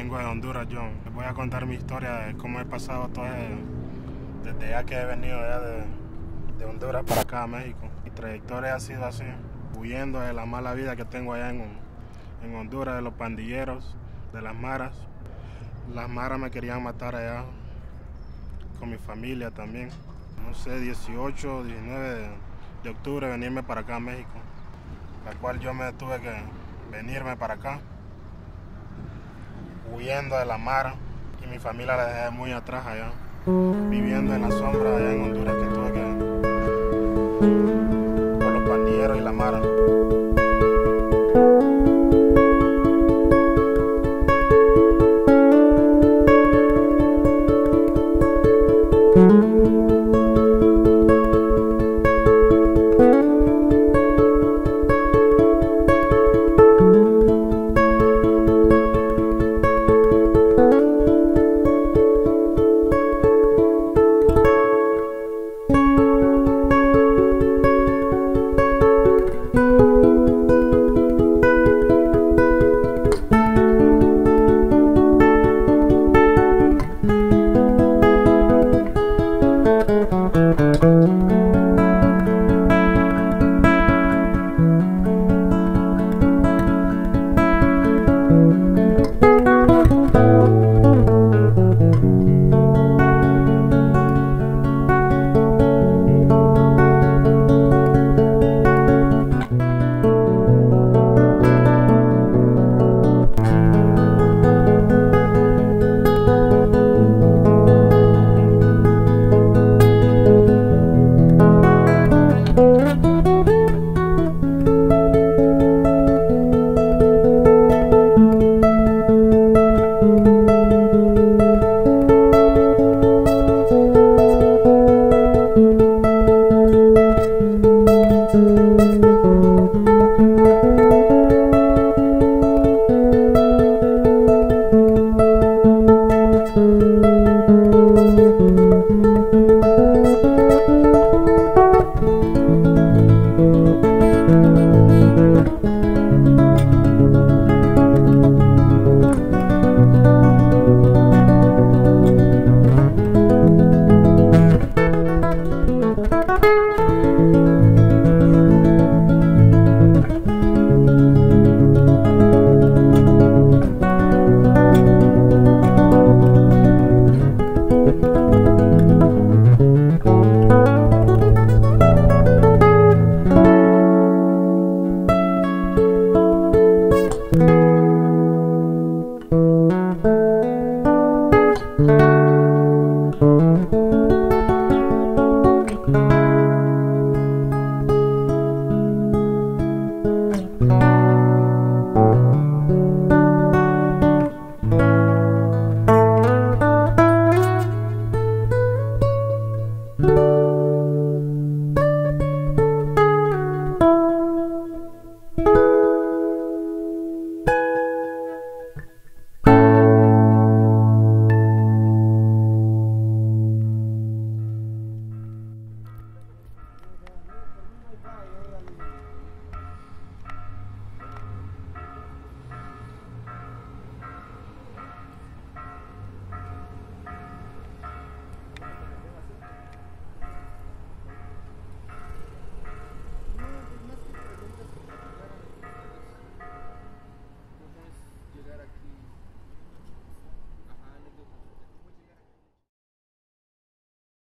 vengo de Honduras, yo. Les voy a contar mi historia de cómo he pasado desde ya que he venido ya de Honduras para acá a México. Mi trayectoria ha sido así, huyendo de la mala vida que tengo allá en Honduras, de los pandilleros, de las maras. Las maras me querían matar allá, con mi familia también. No sé, 18, 19 de octubre venirme para acá a México, la cual yo me tuve que venirme para acá, huyendo de la mara, y mi familia la dejé muy atrás allá, viviendo en la sombra allá en Honduras, que tuve que